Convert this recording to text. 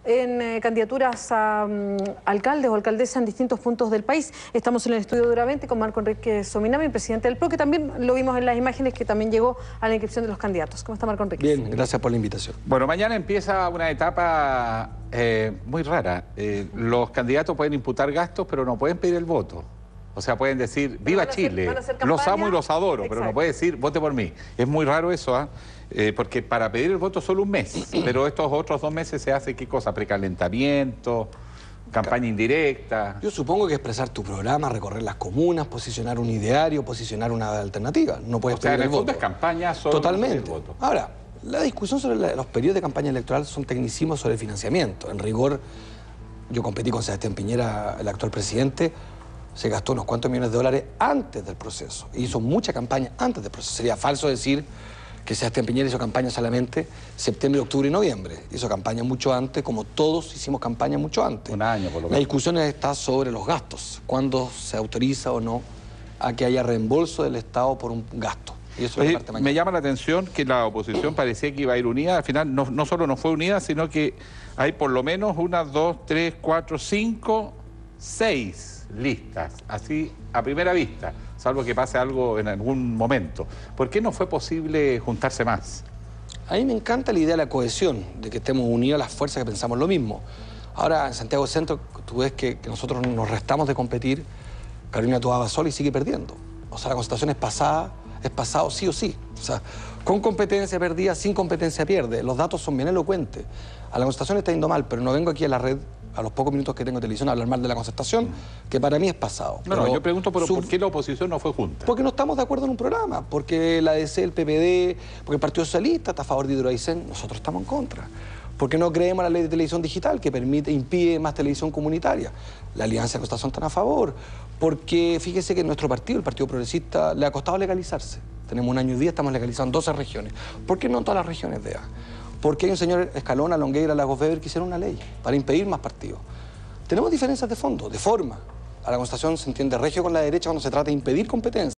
en candidaturas a alcaldes o alcaldesas en distintos puntos del país. Estamos en el estudio de Duravente con Marco Enrique Sominami, presidente del PRO, que también lo vimos en las imágenes, que también llegó a la inscripción de los candidatos. ¿Cómo está, Marco Enrique? Bien, gracias por la invitación. Bueno, mañana empieza una etapa muy rara. Los candidatos pueden imputar gastos, pero no pueden pedir el voto. O sea, pueden decir, viva Chile, los amo y los adoro, pero no puede decir, vote por mí. Es muy raro eso, porque para pedir el voto solo un mes, pero estos otros 2 meses se hace, ¿qué cosa? Precalentamiento, campaña indirecta. Yo supongo que expresar tu programa, recorrer las comunas, posicionar un ideario, posicionar una alternativa. No puedes pedir el voto. O sea, en el fondo es campaña solo. Totalmente. El voto. Ahora, la discusión sobre los periodos de campaña electoral son tecnicismos sobre financiamiento. En rigor, yo competí con Sebastián Piñera, el actual presidente. Se gastó unos cuantos millones de dólares antes del proceso. Hizo mucha campaña antes del proceso. Sería falso decir que Sebastián Piñera hizo campaña solamente septiembre, octubre y noviembre. Hizo campaña mucho antes, como todos hicimos campaña mucho antes. Un año, por lo menos. La discusión está sobre los gastos. Cuándo se autoriza o no a que haya reembolso del Estado por un gasto. Y eso es parte mañana. Me llama la atención que la oposición parecía que iba a ir unida. Al final no solo no fue unida, sino que hay por lo menos 1, 2, 3, 4, 5, 6 listas, así a primera vista, salvo que pase algo en algún momento. ¿Por qué no fue posible juntarse más? A mí me encanta la idea de la cohesión, de que estemos unidos las fuerzas que pensamos lo mismo. Ahora, en Santiago Centro, tú ves que nosotros nos restamos de competir. Carolina Toá va sola y sigue perdiendo. O sea, la constatación es pasado sí o sí. O sea, con competencia perdida, sin competencia pierde. Los datos son bien elocuentes. A la constatación está yendo mal, pero no vengo aquí a la red, a los pocos minutos que tengo de televisión, a hablar mal de la concertación, que para mí es pasado. No, yo pregunto por qué la oposición no fue junta. Porque no estamos de acuerdo en un programa, porque la ADC, el PPD, porque el Partido Socialista está a favor de Hidroaicén, nosotros estamos en contra. Porque no creemos en la ley de televisión digital, que impide más televisión comunitaria. La Alianza de Concertación está a favor. Porque fíjese que nuestro partido, el Partido Progresista, le ha costado legalizarse. Tenemos 1 año y 10, estamos legalizando 12 regiones. ¿Por qué no en todas las regiones de A? Porque hay un señor Escalona, Longueira, Lagos Weber que hicieron una ley para impedir más partidos. Tenemos diferencias de fondo, de forma. A la Concertación se entiende regio con la derecha cuando se trata de impedir competencia.